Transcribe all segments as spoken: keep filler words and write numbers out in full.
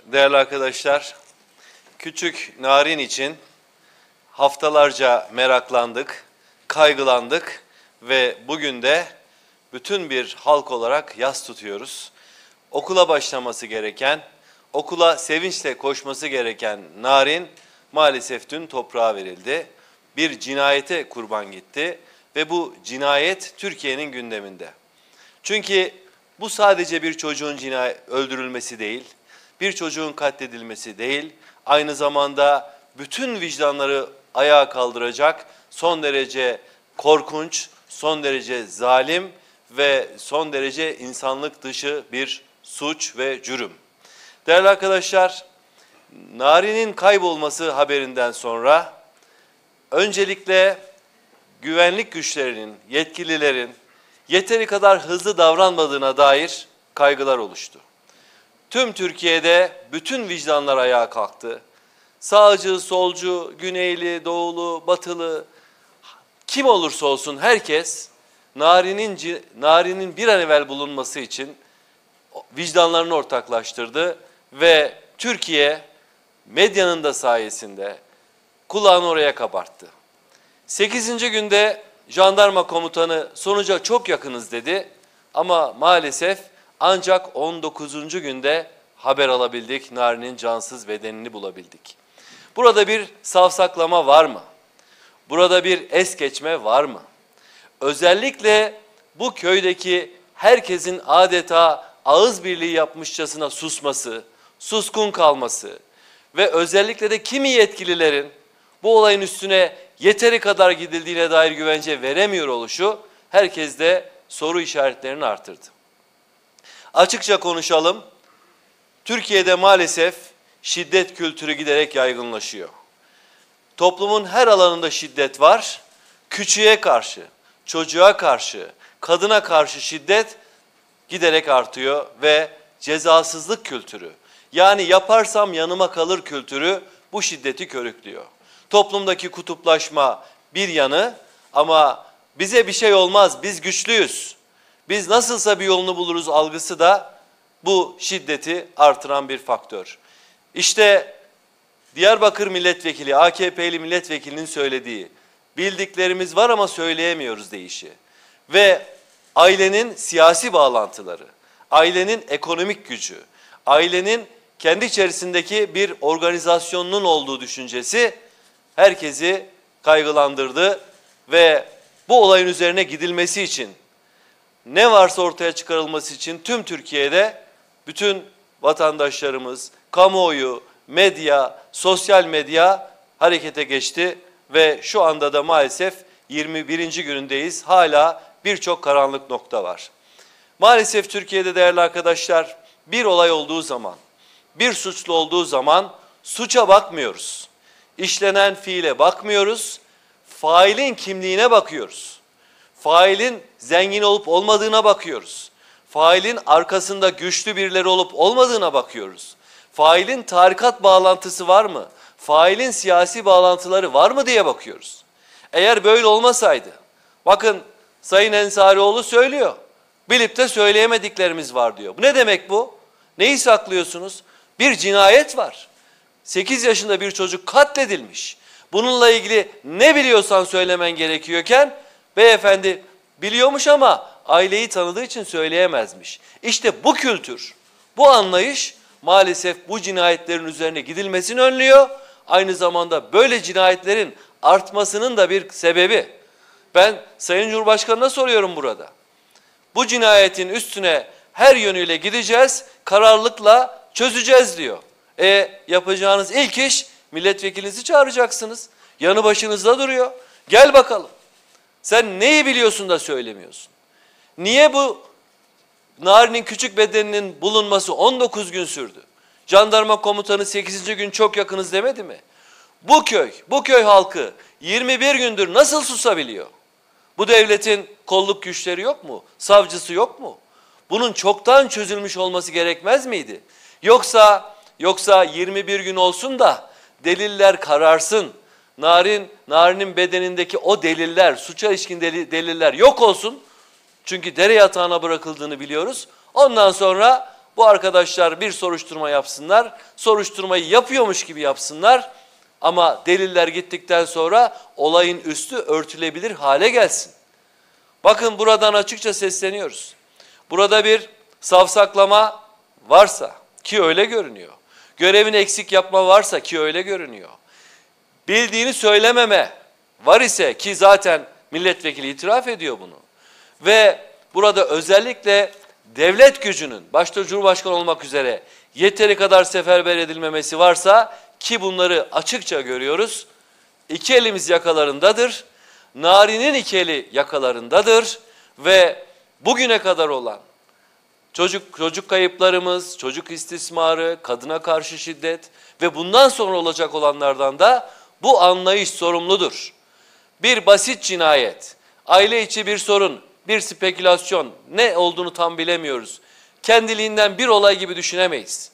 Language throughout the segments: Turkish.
Değerli arkadaşlar, küçük Narin için haftalarca meraklandık, kaygılandık ve bugün de bütün bir halk olarak yas tutuyoruz. Okula başlaması gereken, okula sevinçle koşması gereken Narin maalesef dün toprağa verildi. Bir cinayete kurban gitti ve bu cinayet Türkiye'nin gündeminde. Çünkü bu sadece bir çocuğun cinayet öldürülmesi değil, bir çocuğun katledilmesi değil, aynı zamanda bütün vicdanları ayağa kaldıracak son derece korkunç, son derece zalim ve son derece insanlık dışı bir suç ve cürüm. Değerli arkadaşlar, Narin'in kaybolması haberinden sonra öncelikle güvenlik güçlerinin, yetkililerin yeteri kadar hızlı davranmadığına dair kaygılar oluştu. Tüm Türkiye'de bütün vicdanlar ayağa kalktı. Sağcı, solcu, güneyli, doğulu, batılı, kim olursa olsun herkes Narin'in Narin'in bir an evvel bulunması için vicdanlarını ortaklaştırdı ve Türkiye medyanın da sayesinde kulağını oraya kabarttı. sekizinci günde jandarma komutanı sonuca çok yakınız dedi ama maalesef ancak on dokuzuncu günde haber alabildik, Narin'in cansız bedenini bulabildik. Burada bir savsaklama var mı? Burada bir es geçme var mı? Özellikle bu köydeki herkesin adeta ağız birliği yapmışçasına susması, suskun kalması ve özellikle de kimi yetkililerin bu olayın üstüne yeteri kadar gidildiğine dair güvence veremiyor oluşu herkeste soru işaretlerini artırdı. Açıkça konuşalım, Türkiye'de maalesef şiddet kültürü giderek yaygınlaşıyor. Toplumun her alanında şiddet var, küçüğe karşı, çocuğa karşı, kadına karşı şiddet giderek artıyor ve cezasızlık kültürü, yani yaparsam yanıma kalır kültürü bu şiddeti körüklüyor. Toplumdaki kutuplaşma bir yanı ama bize bir şey olmaz, biz güçlüyüz, biz nasılsa bir yolunu buluruz algısı da bu şiddeti artıran bir faktör. İşte Diyarbakır Milletvekili, A K P'li milletvekilinin söylediği, bildiklerimiz var ama söyleyemiyoruz deyişi ve ailenin siyasi bağlantıları, ailenin ekonomik gücü, ailenin kendi içerisindeki bir organizasyonunun olduğu düşüncesi herkesi kaygılandırdı ve bu olayın üzerine gidilmesi için, ne varsa ortaya çıkarılması için tüm Türkiye'de bütün vatandaşlarımız, kamuoyu, medya, sosyal medya harekete geçti ve şu anda da maalesef yirmi birinci günündeyiz. Hala birçok karanlık nokta var. Maalesef Türkiye'de değerli arkadaşlar bir olay olduğu zaman, bir suçlu olduğu zaman suça bakmıyoruz. İşlenen fiile bakmıyoruz, failin kimliğine bakıyoruz. Failin zengin olup olmadığına bakıyoruz. Failin arkasında güçlü birileri olup olmadığına bakıyoruz. Failin tarikat bağlantısı var mı? Failin siyasi bağlantıları var mı diye bakıyoruz. Eğer böyle olmasaydı, bakın Sayın Ensarioğlu söylüyor, bilip de söyleyemediklerimiz var diyor. Ne demek bu? Neyi saklıyorsunuz? Bir cinayet var. sekiz yaşında bir çocuk katledilmiş. Bununla ilgili ne biliyorsan söylemen gerekiyorken beyefendi biliyormuş ama aileyi tanıdığı için söyleyemezmiş. İşte bu kültür, bu anlayış maalesef bu cinayetlerin üzerine gidilmesini önlüyor. Aynı zamanda böyle cinayetlerin artmasının da bir sebebi. Ben Sayın Cumhurbaşkanı'na soruyorum burada. Bu cinayetin üstüne her yönüyle gideceğiz, kararlılıkla çözeceğiz diyor. E yapacağınız ilk iş milletvekilinizi çağıracaksınız. Yanı başınızda duruyor. Gel bakalım. Sen neyi biliyorsun da söylemiyorsun? Niye bu Narin'in küçük bedeninin bulunması on dokuz gün sürdü? Jandarma komutanı sekizinci gün çok yakınız demedi mi? Bu köy, bu köy halkı yirmi bir gündür nasıl susabiliyor? Bu devletin kolluk güçleri yok mu? Savcısı yok mu? Bunun çoktan çözülmüş olması gerekmez miydi? Yoksa yoksa yirmi bir gün olsun da deliller kararsın. Narin, Narin'in bedenindeki o deliller, suça ilişkin deliller yok olsun. Çünkü dere yatağına bırakıldığını biliyoruz. Ondan sonra bu Bu arkadaşlar bir soruşturma yapsınlar, soruşturmayı yapıyormuş gibi yapsınlar ama deliller gittikten sonra olayın üstü örtülebilir hale gelsin. Bakın buradan açıkça sesleniyoruz. Burada bir savsaklama varsa ki öyle görünüyor, görevini eksik yapma varsa ki öyle görünüyor, bildiğini söylememe var ise ki zaten milletvekili itiraf ediyor bunu ve burada özellikle devlet gücünün başta Cumhurbaşkanı olmak üzere yeteri kadar seferber edilmemesi varsa ki bunları açıkça görüyoruz, iki elimiz yakalarındadır, Nari'nin iki eli yakalarındadır ve bugüne kadar olan çocuk çocuk kayıplarımız, çocuk istismarı, kadına karşı şiddet ve bundan sonra olacak olanlardan da bu anlayış sorumludur. Bir basit cinayet, aile içi bir sorun, bir spekülasyon, ne olduğunu tam bilemiyoruz. Kendiliğinden bir olay gibi düşünemeyiz.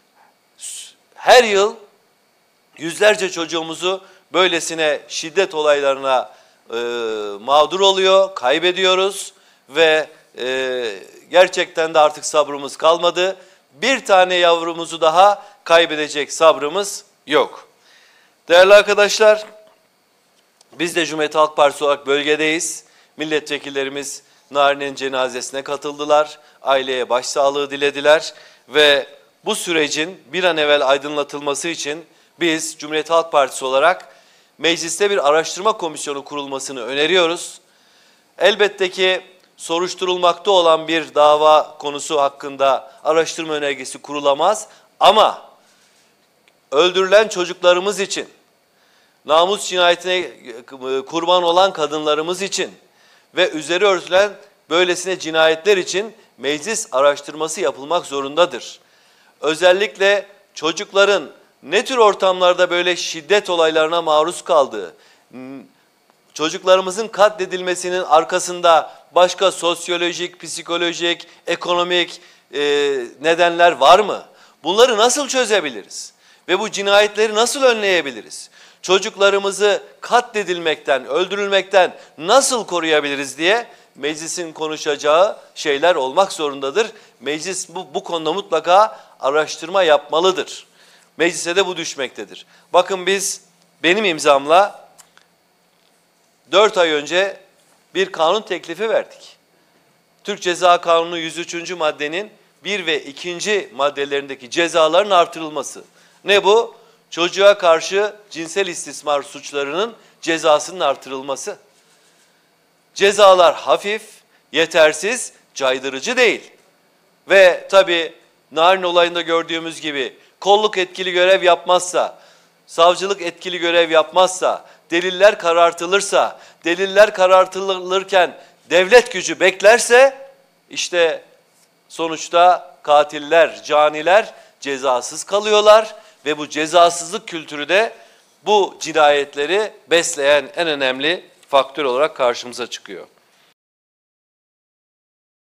Her yıl yüzlerce çocuğumuzu böylesine şiddet olaylarına e, mağdur oluyor, kaybediyoruz ve e, gerçekten de artık sabrımız kalmadı. Bir tane yavrumuzu daha kaybedecek sabrımız yok. Değerli arkadaşlar, biz de Cumhuriyet Halk Partisi olarak bölgedeyiz. Milletvekillerimiz Nari'nin cenazesine katıldılar, aileye başsağlığı dilediler ve bu sürecin bir an evvel aydınlatılması için biz Cumhuriyet Halk Partisi olarak mecliste bir araştırma komisyonu kurulmasını öneriyoruz. Elbette ki soruşturulmakta olan bir dava konusu hakkında araştırma önergesi kurulamaz ama öldürülen çocuklarımız için, namus cinayetine kurban olan kadınlarımız için ve üzeri örtülen böylesine cinayetler için meclis araştırması yapılmak zorundadır. Özellikle çocukların ne tür ortamlarda böyle şiddet olaylarına maruz kaldığı, çocuklarımızın katledilmesinin arkasında başka sosyolojik, psikolojik, ekonomik e, nedenler var mı? Bunları nasıl çözebiliriz? Ve bu cinayetleri nasıl önleyebiliriz? Çocuklarımızı katledilmekten, öldürülmekten nasıl koruyabiliriz diye meclisin konuşacağı şeyler olmak zorundadır. Meclis bu, bu konuda mutlaka araştırma yapmalıdır. Meclise de bu düşmektedir. Bakın biz benim imzamla dört ay önce bir kanun teklifi verdik. Türk Ceza Kanunu yüz üçüncü maddenin bir ve ikinci maddelerindeki cezaların artırılması. Ne bu? Çocuğa karşı cinsel istismar suçlarının cezasının artırılması. Cezalar hafif, yetersiz, caydırıcı değil. Ve tabii Narin olayında gördüğümüz gibi kolluk etkili görev yapmazsa, savcılık etkili görev yapmazsa, deliller karartılırsa, deliller karartılırken devlet gücü beklerse işte sonuçta katiller, caniler cezasız kalıyorlar ve bu cezasızlık kültürü de bu cinayetleri besleyen en önemli faktör olarak karşımıza çıkıyor.